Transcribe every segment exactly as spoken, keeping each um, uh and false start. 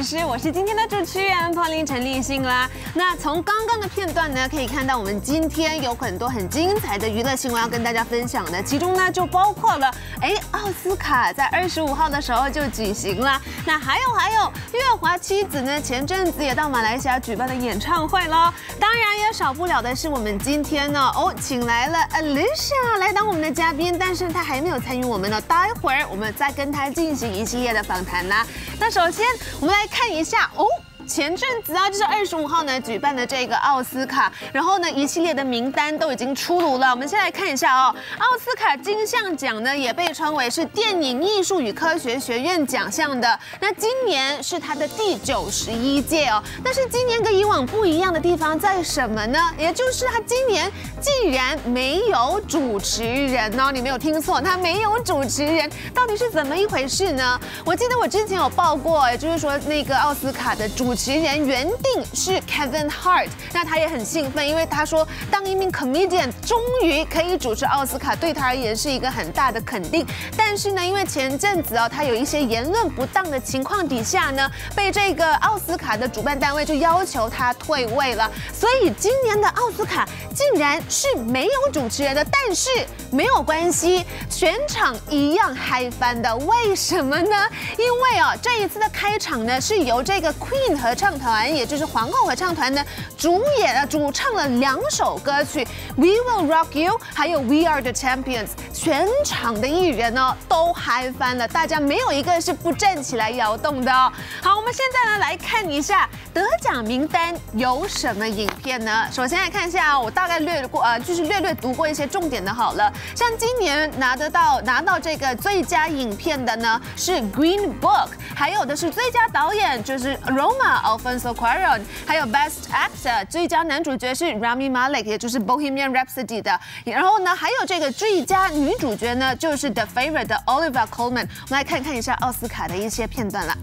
师，我是今天的主持人柏林陈立信啦。那从刚刚的片段呢，可以看到我们今天有很多很精彩的娱乐新闻要跟大家分享的，其中呢就包括了，哎，奥斯卡在二十五号的时候就举行了。那还有还有，乐华妻子呢前阵子也到马来西亚举办了演唱会喽。当然也少不了的是我们今天呢，哦，请来了 Alicia 来当我们的嘉宾，但是她还没有参与我们呢，待会儿我们再跟她进行一系列的访谈啦。那首先我们来看一下哦。前阵子啊，就是二十五号呢举办的这个奥斯卡，然后呢一系列的名单都已经出炉了。我们先来看一下哦，奥斯卡金像奖呢也被称为是电影艺术与科学学院奖项的。那今年是它的第九十一届哦，但是今年跟以往不一样的地方在什么呢？也就是它今年竟然没有主持人哦，你没有听错，它没有主持人，到底是怎么一回事呢？我记得我之前有报过，也就是说那个奥斯卡的主持人原定是 Kevin Hart， 那他也很兴奋，因为他说当一名 comedian 终于可以主持奥斯卡，对他而言是一个很大的肯定。但是呢，因为前阵子哦，他有一些言论不当的情况底下呢，被这个奥斯卡的主办单位就要求他退位了。所以今年的奥斯卡竟然是没有主持人的，但是没有关系，全场一样嗨翻的。为什么呢？因为哦，这一次的开场呢是由这个 Queen 合唱团，也就是皇后合唱团呢，主演了主唱了两首歌曲 We Will Rock You， 还有 We Are the Champions， 全场的艺人呢都嗨翻了，大家没有一个是不站起来摇动的哦。好，我们现在呢来看一下得奖名单有什么影片呢？首先来看一下，我大概略过呃，就是略略读过一些重点的好了。像今年拿得到拿到这个最佳影片的呢是 Green Book， 还有的是最佳导演就是 Roma Alfonso Cuarón， 还有 Best Actor 最佳男主角是 Rami Malek， 也就是 Bohemian Rhapsody 的。然后呢，还有这个最佳女主角呢就是 The Favourite 的 Olivia Colman。我们来看看一下奥斯卡的一些片段啦。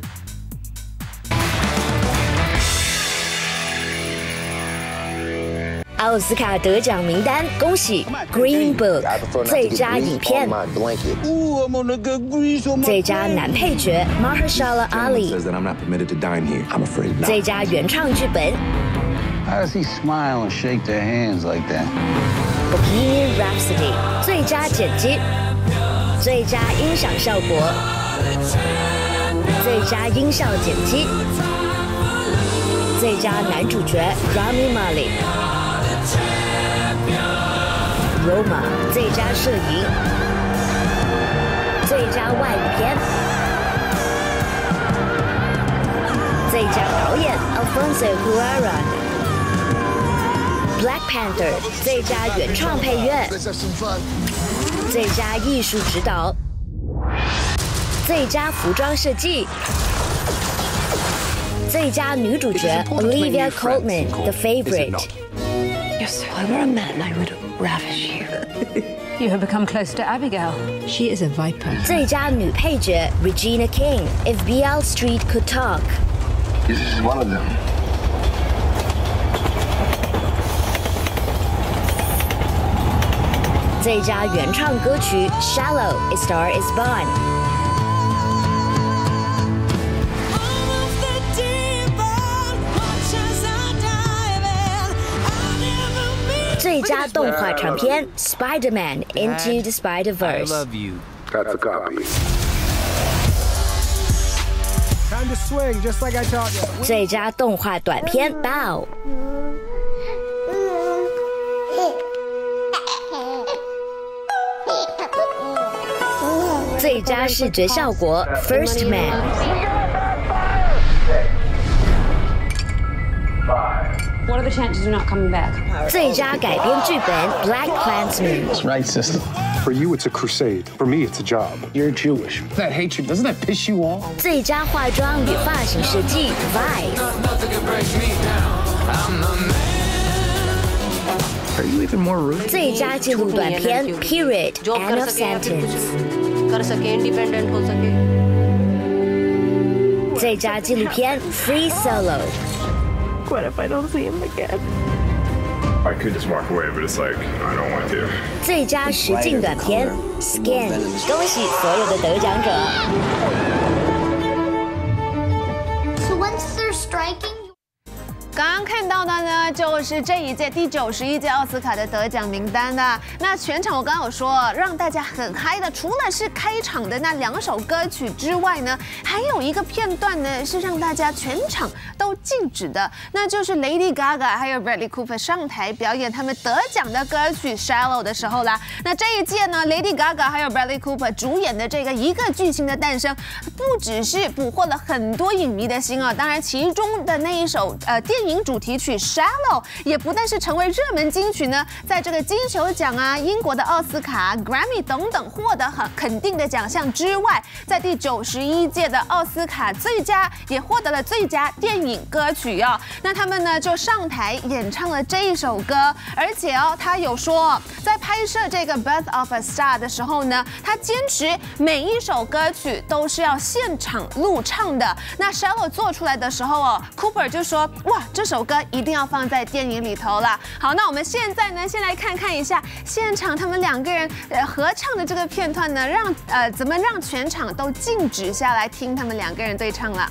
奥斯卡得奖名单，恭喜 Green Book 最佳影片，最佳男配角 Mahershala Ali， 最佳原创剧本 How does he smile and shake their hands like that? Bohemian Rhapsody， 最佳剪辑，最佳音响效果，最佳音效剪辑，最佳男主角 Rami Malek。Roma 最佳摄影，最佳外语片，最佳导演 Alfonso Cuarón。Black Panther 最佳原创配乐，最佳艺术指导，最佳服装设计，最佳女主角 Olivia Colman The Favourite。You're so if I were a man, I would ravish you. You have become close to Abigail. She is a viper. 最佳女配角 Regina King If Beale Street Could Talk. This is one of them. 最佳原创歌曲 Shallow A Star Is Born。最佳动画长片 Spider-Man Into the Spider-Verse。I love you. That's a copy. Time to swing, just like I taught you. 最佳动画短片 Bow。最佳视觉效果 First Man。What are the chances you're not coming back? 最佳改编剧本 Black Klansman。 That's right, sister. For you, it's a crusade. For me, it's a job. You're Jewish. That hatred, doesn't that piss you off? 最佳化妆与发型设计 Vice。 Are you even more rude? 最佳纪录短片 Period End of Sentence。 最佳纪录片 Free Solo。 What if I don't see him again? I could just walk away, but it's like, I don't want to. 最佳实境短片 Skin。 恭喜所有的得奖者。 So when's striking. 刚刚看到的呢，就是这一届第九十一届奥斯卡的得奖名单的。那全场我刚刚有说，让大家很嗨的，除了是开场的那两首歌曲之外呢，还有一个片段呢是让大家全场都静止的，那就是 Lady Gaga 还有 Bradley Cooper 上台表演他们得奖的歌曲《Shallow》的时候啦。那这一届呢 ，Lady Gaga 还有 Bradley Cooper 主演的这个《一个巨星的诞生》，不只是捕获了很多影迷的心啊，当然其中的那一首呃电影主题曲《Shallow》也不但是成为热门金曲呢，在这个金球奖啊、英国的奥斯卡、Grammy 等等获得很肯定的奖项之外，在第九十一届的奥斯卡最佳也获得了最佳电影歌曲哦。那他们呢就上台演唱了这一首歌，而且哦，他有说在拍摄这个《Birth of a Star》的时候呢，他坚持每一首歌曲都是要现场录唱的。那《Shallow》做出来的时候哦 ，Cooper 就说：“哇，这首歌一定要放在电影里头啦。”好，那我们现在呢，先来看看一下现场他们两个人呃合唱的这个片段呢，让呃怎么让全场都静止下来听他们两个人对唱了。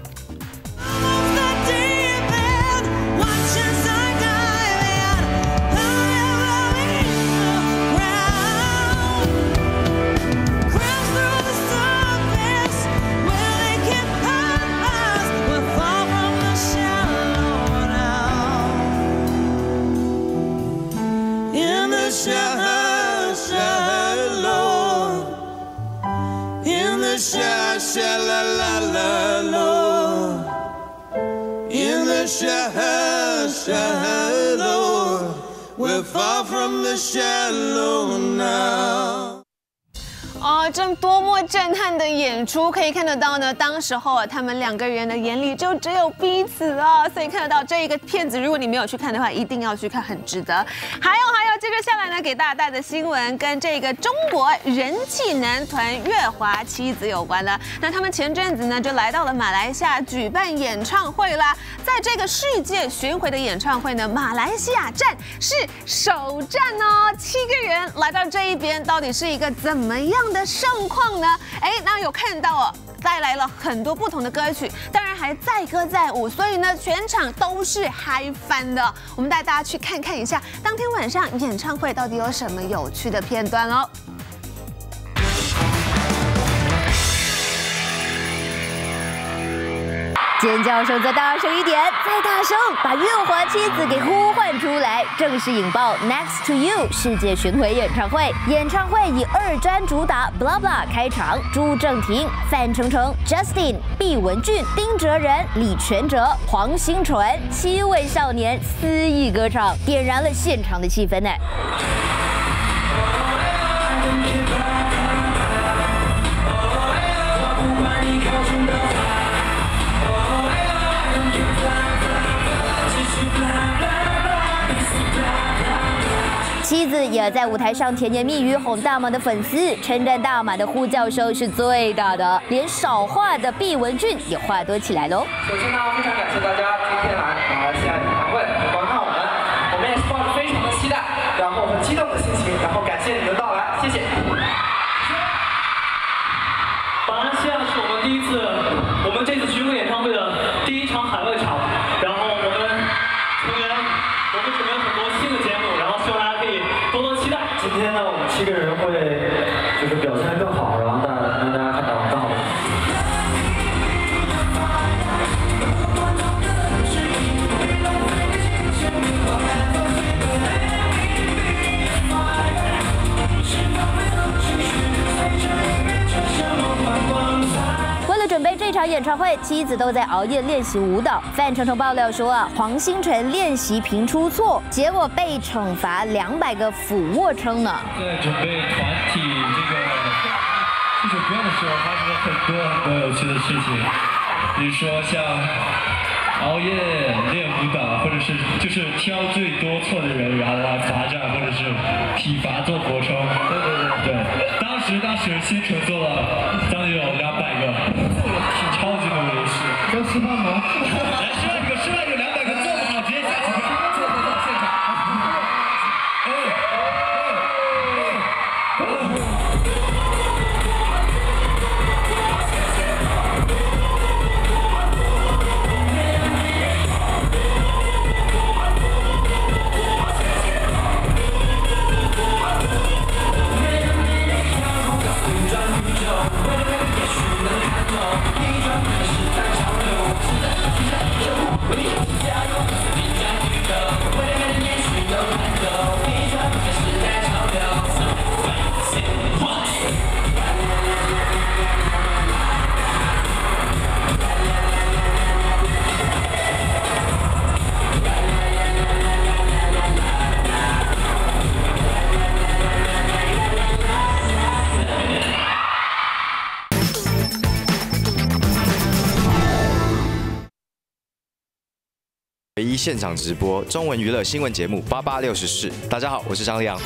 Shallow, we're far from the shallow now. 哦，这多么震撼的演出！可以看得到呢，当时候啊，他们两个人的眼里就只有彼此啊，所以看得到这一个片子，如果你没有去看的话，一定要去看，很值得。还有还有，接着下来呢，给大家带的新闻跟这个中国人气男团乐华妻子有关了。那他们前阵子呢，就来到了马来西亚举办演唱会啦。在这个世界巡回的演唱会呢，马来西亚站是首站哦，七个人来到这一边，到底是一个怎么样的盛况呢？哎，那有看到哦，带来了很多不同的歌曲，当然还载歌载舞，所以呢，全场都是嗨翻的。我们带大家去看看一下当天晚上演唱会到底有什么有趣的片段哦。 尖叫声再大声一点，再大声，把乐华妻子给呼唤出来，正式引爆 Next to You 世界巡回演唱会。演唱会以二专主打 Blah Blah 开场，朱正廷、范丞丞、Justin、毕雯珺、丁哲仁、李全哲、黄兴纯七位少年肆意歌唱，点燃了现场的气氛呢。妻子也在舞台上甜言蜜语哄大马的粉丝，称赞大马的呼叫声是最大的，连少话的毕雯珺也话多起来喽。 首先呢，非常感谢大家今天来马来西亚演唱会来观看我们，我们也是抱着非常的期待，然后很激动的心情，然后感谢你们的到来，谢谢。马来西亚是我们第一次，我们这次巡回演唱会的第一场海外场，然后我们成员，我们准备了很多新的节目，然后希望大家可以多多期待。今天呢，我们七个人会就是表现得更好，然后大让大家看到更好的。 准备这场演唱会，妻子都在熬夜练习舞蹈。范丞丞爆料说啊，黄兴纯练习频出错，结果被惩罚两百个俯卧撑呢。 在准备团体这个这首歌的时候，发生了很多很多有趣的事情，比如说像熬夜练舞蹈，或者是就是挑最多错的人，然后来罚站，或者是体罚做俯卧撑。对对对对，当时当时新城做了将近有两百个。超级努力，要示范吗？来示范一个，示范一个，两百个做不好直接下去，做不到现场。哎哎哎！ 唯一现场直播中文娱乐新闻节目八八六十四。大家好，我是张立昂。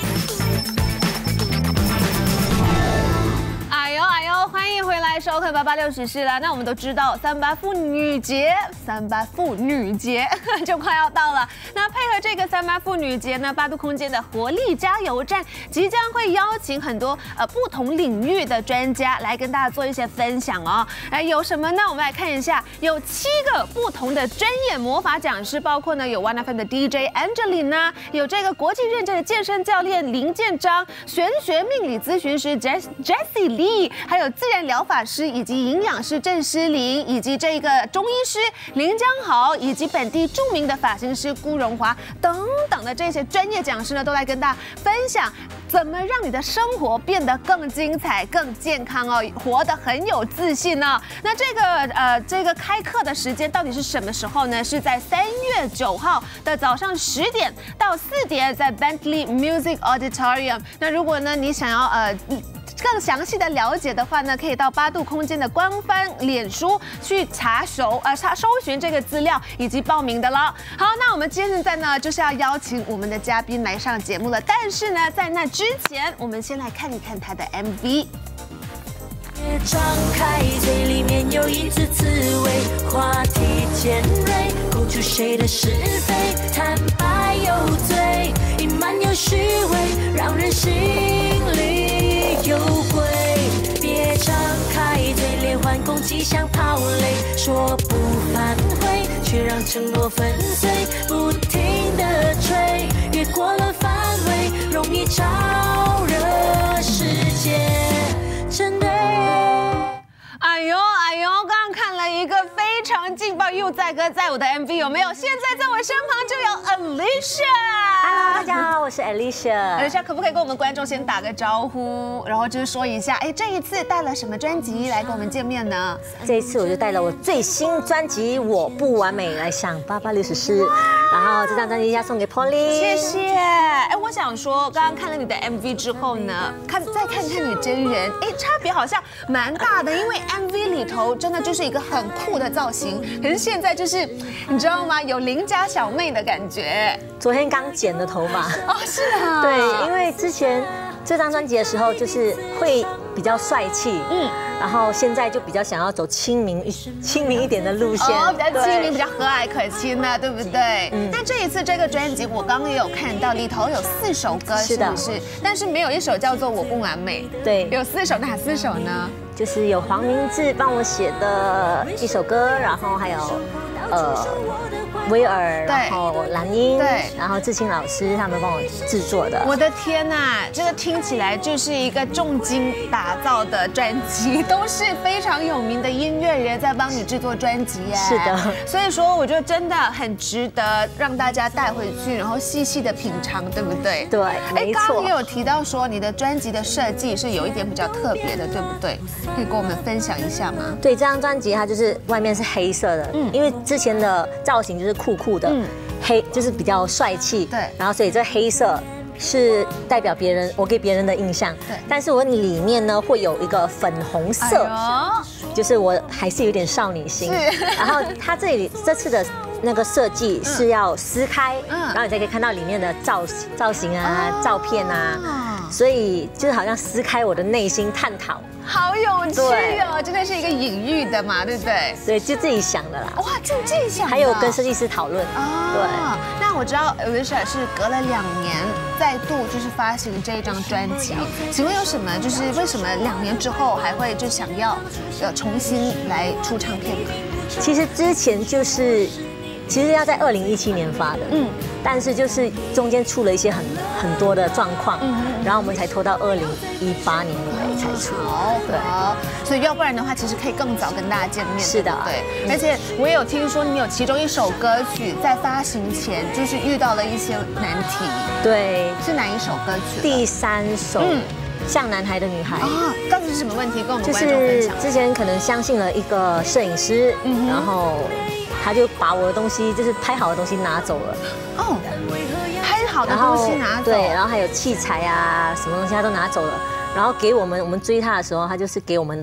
哎呦哎呦，欢迎回来收看八八六十四啦。那我们都知道三八妇女节，三八妇女节就快要到了。那配合这个三八妇女节呢，八度空间的活力加油站即将会邀请很多呃不同领域的专家来跟大家做一些分享哦。哎，有什么呢？我们来看一下，有七个不同的专业魔法讲师，包括呢有 One F M 的 D J Angelina， 有这个国际认证的健身教练林建章，玄学命理咨询师 Jess Jessie Lee， 还有自然疗法师以及营养师郑诗玲，以及这个中医师林江豪，以及本地著名的发型师辜荣华等等的这些专业讲师呢，都来跟大家分享怎么让你的生活变得更精彩、更健康哦，活得很有自信哦。那这个呃，这个开课的时间到底是什么时候呢？是在三月九号的早上十点到四点，在 Bentley Music Auditorium。那如果呢，你想要呃。更详细的了解的话呢，可以到八度空间的官方脸书去查搜呃查搜寻这个资料以及报名的了。好，那我们现在呢就是要邀请我们的嘉宾来上节目了，但是呢，在那之前，我们先来看一看他的 M V。 张开嘴，里面有一只刺猬，话题尖锐，勾出谁的是非，坦白有罪，隐瞒有虚伪，让人心里有鬼。别张开嘴，连环攻击像跑雷，说不反悔，却让承诺粉碎，不停地吹，越过了范围，容易招惹世界针对。 哎呦哎呦，刚刚看了一个非常劲爆又载歌载舞的 M V， 有没有？现在在我身旁就有 Alicia。Hello， 大家好，我是 Alicia。Alicia 可不可以跟我们观众先打个招呼，然后就是说一下，哎，这一次带了什么专辑来跟我们见面呢？ 这一次我就带了我最新专辑《我不完美》来上八八六十四，然后这张专辑要送给 Polly。 谢谢。哎，我想说，刚刚看了你的 M V 之后呢，看再看看你真人，哎，差别好像蛮大的，因为 M V 里头真的就是一个很酷的造型，可是现在就是你知道吗？有邻家小妹的感觉。 昨天刚剪的头发。 哦，是啊。 对，因为之前这张专辑的时候，就是会比较帅气，嗯，然后现在就比较想要走亲民一亲民一点的路线， 哦，比较亲民，比较和蔼可亲的，对不对？嗯。那这一次这个专辑，我刚刚也有看到，里头有四首歌，是不是？但是没有一首叫做《我不完美》。 对。 有四首，哪四首呢？ 就是有黄明志帮我写的一首歌，然后还有呃威尔，然后蓝英，对，然后志清老师他们帮我制作的。 我的天呐，这个听起来就是一个重金打造的专辑，都是非常有名的音乐人在帮你制作专辑耶。 是的， 所以说我觉得真的很值得让大家带回去，然后细细的品尝，对不对？ 对，没错。 刚刚也有提到说你的专辑的设计是有一点比较特别的，对不对？可以跟我们分享一下吗？ 对，这张专辑它就是外面是黑色的，嗯，因为之前的造型就是酷酷的，嗯，黑就是比较帅气，对，然后所以这黑色是代表别人我给别人的印象，对，但是我里面呢会有一个粉红色，哎、就是我还是有点少女心，然后它这里这次的那个设计是要撕开，嗯，然后你才可以看到里面的造型造型啊、哦、照片啊，所以就是好像撕开我的内心探讨。 好有趣哦，真的是一个隐喻的嘛，对不对？ 对，就自己想的啦。 哇，就自己想的。 还有跟设计师讨论。 哦，对。那我知道 Alicia 是隔了两年再度就是发行这一张专辑，请问有什么就是为什么两年之后还会就想要呃重新来出唱片呢？ 其实之前就是。其实要在二零一七年发的，嗯，但是就是中间出了一些很很多的状况，嗯，然后我们才拖到二零一八年尾才出。 好，对，所以要不然的话，其实可以更早跟大家见面。 是的， 对。而且我也有听说你有其中一首歌曲在发行前就是遇到了一些难题。 对， 是哪一首歌曲？ 第三首。嗯。像男孩的女孩啊，到底是什么问题？跟我们观众分享。 就是之前可能相信了一个摄影师，嗯，然后他就把我的东西，就是拍好的东西拿走了。哦， 拍好的东西拿走。 对，然后还有器材啊，什么东西他都拿走了。然后给我们，我们追他的时候，他就是给我们的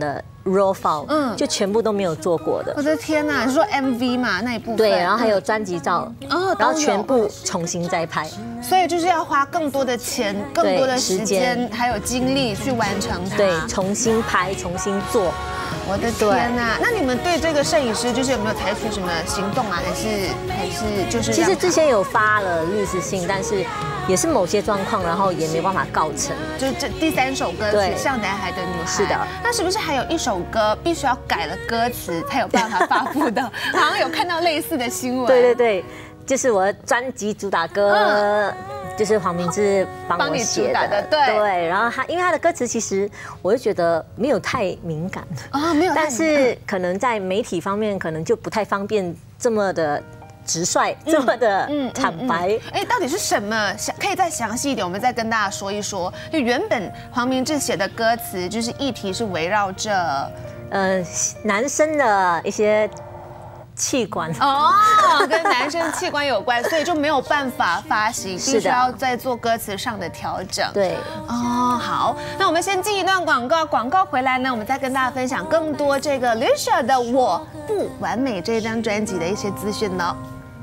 raw file， 嗯，就全部都没有做过的。 我的天哪，你说 M V 嘛那一部分？ 对，然后还有专辑照，哦，然后全部重新再拍。 所以就是要花更多的钱、更多的时间还有精力去完成它。 对，重新拍、重新做。 我的天哪！那你们对这个摄影师就是有没有采取什么行动啊？还是还是就是？ 其实之前有发了律师信，但是也是某些状况，然后也没办法告成。 就这第三首歌曲《像男孩的女孩》。 是的。 那是不是还有一首歌必须要改了歌词才有办法发布的？好像有看到类似的新闻。 对对对，就是我的专辑主打歌。嗯就是黄明志帮我写的， 对对，然后他因为他的歌词其实我就觉得没有太敏感啊，没有， 但是可能在媒体方面可能就不太方便这么的直率，这么的坦白。 哎，到底是什么？可以再详细一点，我们再跟大家说一说。就原本黄明志写的歌词，就是议题是围绕着呃男生的一些。器官哦，跟男生器官有关，所以就没有办法发行，必须要再做歌词上的调整。 对， 哦，好，那我们先进一段广告，广告回来呢，我们再跟大家分享更多这个 Alicia 的《我不完美》这张专辑的一些资讯呢。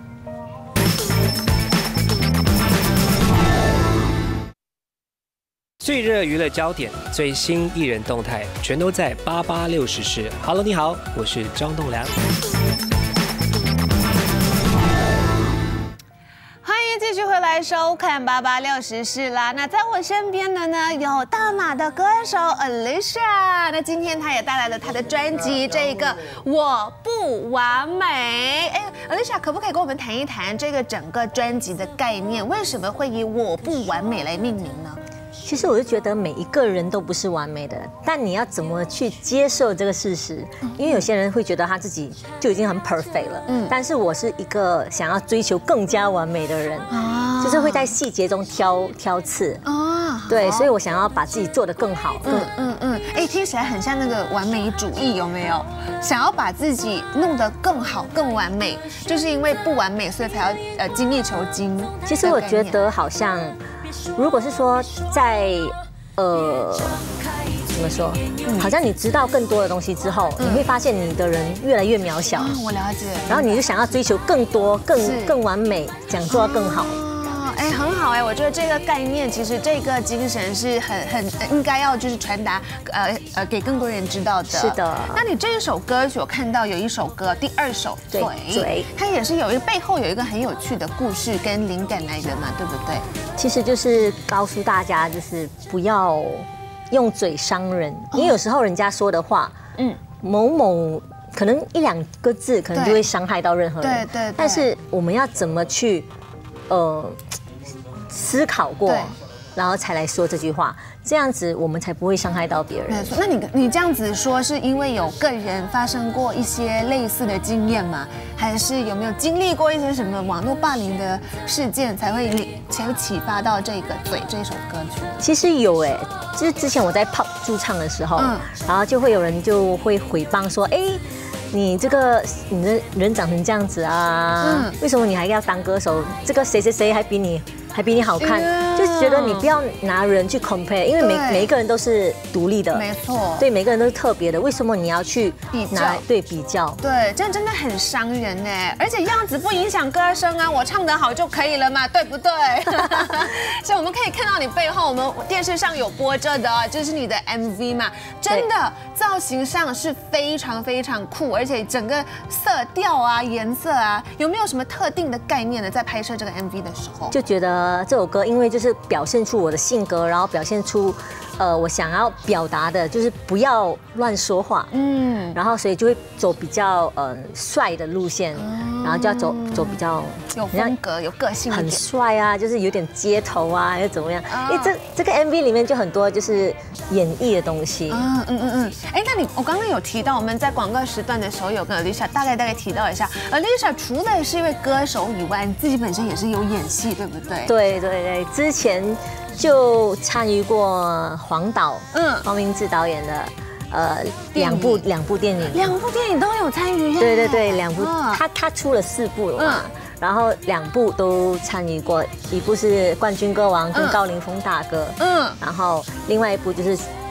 最热娱乐焦点、最新艺人动态，全都在八八六时事。Hello， 你好，我是张栋梁。 继续回来收看八八六时事啦。那在我身边的呢有大马的歌手 Alicia， 那今天她也带来了她的专辑这个我不完美。哎 ，Alicia 可不可以跟我们谈一谈这个整个专辑的概念？为什么会以我不完美来命名呢？ 其实我就觉得每一个人都不是完美的，但你要怎么去接受这个事实？因为有些人会觉得他自己就已经很 perfect 了，嗯，但是我是一个想要追求更加完美的人，啊，就是会在细节中挑挑刺，啊，对，所以我想要把自己做得更好， 嗯嗯嗯，哎，听起来很像那个完美主义，有没有？想要把自己弄得更好、更完美，就是因为不完美，所以才要呃精益求精。 其实我觉得好像。如果是说在呃怎么说，好像你知道更多的东西之后，你会发现你的人越来越渺小。 我了解。 然后你就想要追求更多、更更完美，想做到更好。 哎，很好哎，我觉得这个概念，其实这个精神是很很应该要就是传达，呃呃，给更多人知道的。 是的。 那你这一首歌曲，我看到有一首歌，第二首《嘴》，嘴，它也是有一个背后有一个很有趣的故事跟灵感来源嘛，对不对？ 其实就是告诉大家，就是不要用嘴伤人，因为有时候人家说的话，嗯，某某可能一两个字，可能就会伤害到任何人。 对对。 但是我们要怎么去，呃。思考过，然后才来说这句话，这样子我们才不会伤害到别人。 没错，那你你这样子说，是因为有个人发生过一些类似的经验吗？还是有没有经历过一些什么网络霸凌的事件，才会才会启发到这个《嘴》这首歌曲？ 其实有哎，就是之前我在 pop 驻唱的时候，嗯，然后就会有人就会诽谤说，哎。你这个你的人长成这样子啊，嗯，为什么你还要当歌手？这个谁谁谁还比你还比你好看，就是觉得你不要拿人去 compare， 因为每每一个人都是独立的， 没错， 对，每个人都是特别的，为什么你要去比较？ 对，比较， 对，这样真的很伤人哎，而且样子不影响歌声啊，我唱得好就可以了嘛，对不对？所以我们可以看到你背后，我们电视上有播着的，就是你的 M V 嘛，真的造型上是非常非常酷，而且整个色调啊、颜色啊，有没有什么特定的概念呢？在拍摄这个 M V 的时候， 就觉得这首歌因为就是表现出我的性格，然后表现出呃我想要表达的，就是不要乱说话，嗯，然后所以就会走比较呃帅的路线，然后就要走走比较有风格、有个性， 很帅啊，就是有点街头啊，还是怎么样？因为这这个 M V 里面就很多就是演绎的东西， 嗯嗯嗯嗯。哎，那你我刚刚有提到我们在广告时段的时候有跟 Alicia 大概大概提到一下 ，Alicia 除了是一位歌手以外，你自己本身也是有演戏，对不对？ 对对对，之前就参与过黄导，嗯，黄明志导演的。呃，两部两部电影， 两部电影都有参与。 对对对，两部，他他出了四部了嘛，然后两部都参与过，一部是《冠军歌王》跟高凌风大哥，嗯，然后另外一部就是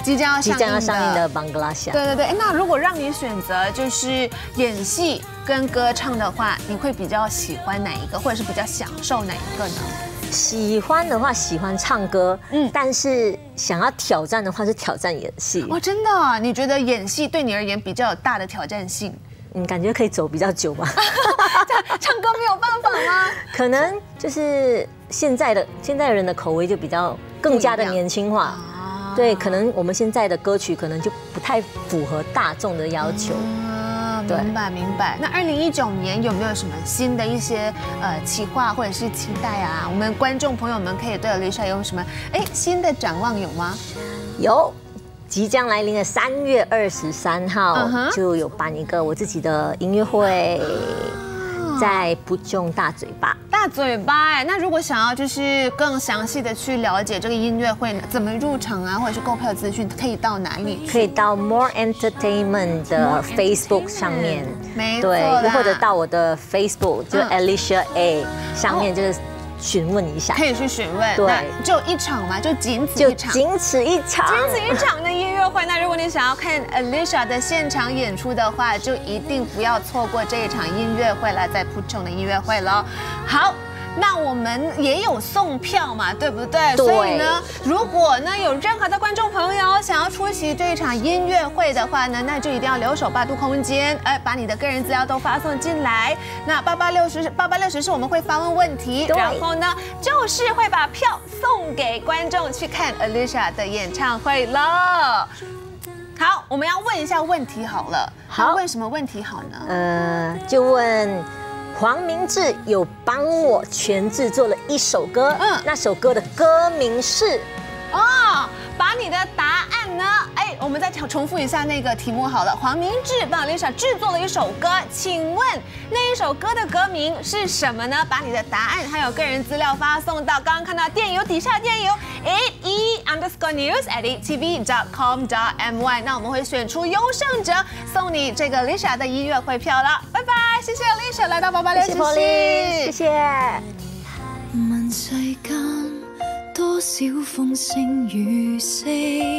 即将要即将要上映的《邦格拉夏》。 对对对，那如果让你选择，就是演戏跟歌唱的话，你会比较喜欢哪一个，或者是比较享受哪一个呢？ 喜欢的话，喜欢唱歌，嗯，但是想要挑战的话，是挑战演戏。 哦，真的啊？你觉得演戏对你而言比较有大的挑战性？ 嗯，感觉可以走比较久吧。 唱歌没有办法吗？ 可能就是现在的现在人的口味就比较更加的年轻化。对，可能我们现在的歌曲可能就不太符合大众的要求。 明白明白。那二零一九年有没有什么新的一些呃企划或者是期待啊？我们观众朋友们可以对 Alicia 有什么哎新的展望有吗？ 有，即将来临的三月二十三号就有办一个我自己的音乐会。在不中大嘴巴， 大嘴巴哎，那如果想要就是更详细的去了解这个音乐会呢，怎么入场啊，或者是购票资讯，可以到哪里？ 可以到 More Entertainment 的 Facebook 上面， 没错， 对，又或者到我的 Facebook 就 Alicia A 上面就是。询问一下， 可以去询问。 对， 就一场嘛，就仅此一场， 就仅此一场， 仅此一场的音乐会。那如果你想要看 Alicia 的现场演出的话，就一定不要错过这一场音乐会了，在普琼的音乐会了。好。那我们也有送票嘛，对不对？ 对。 所以呢，如果呢有任何的观众朋友想要出席这一场音乐会的话呢，那就一定要留守八度空间，哎，把你的个人资料都发送进来。那八八六十八八六十是我们会发问问题，然后呢就是会把票送给观众去看 Alicia 的演唱会了。好，我们要问一下问题好了。好，问什么问题好呢？ 呃，就问。黄明志有帮我全制作了一首歌，嗯，那首歌的歌名是， 哦，把你的答案呢，哎，我们再重复一下那个题目好了。黄明志帮 Alicia 制作了一首歌，请问那一首歌的歌名是什么呢？把你的答案还有个人资料发送到刚刚看到电邮底下电邮 eight e underscore news at eight t v dot com dot m y， 那我们会选出优胜者，送你这个 Alicia 的音乐会票了。拜拜，谢谢 Alicia 来到八八六十四， 谢谢。 问世间多少风声雨声，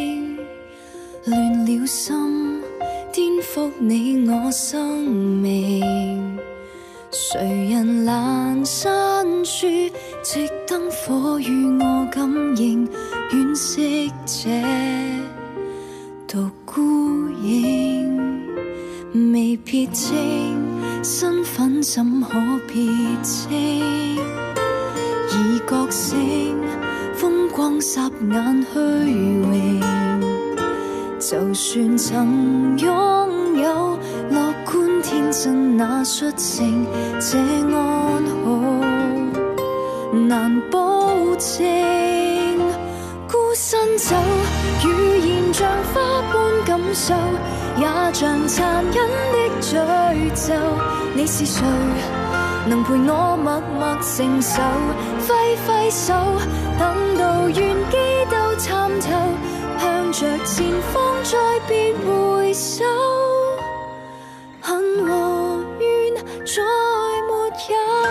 乱了心，颠覆你我生命。谁人阑珊处，直灯火与我感应，惋惜这独孤影，未撇清身份，怎可撇清？已觉醒，风光霎眼虚榮。就算曾擁有樂觀天真那率性，這安好難保證。孤身走，語言像花般感受，也像殘忍的詛咒。你是誰？能陪我默默承受，揮揮手，等到完機都參透，向着前方再別回首，恨和怨再沒有。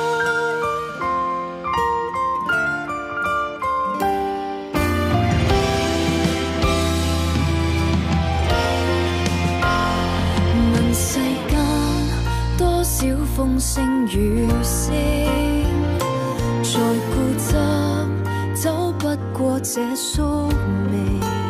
問世間多少風聲雨聲，再固執走不過這宿命。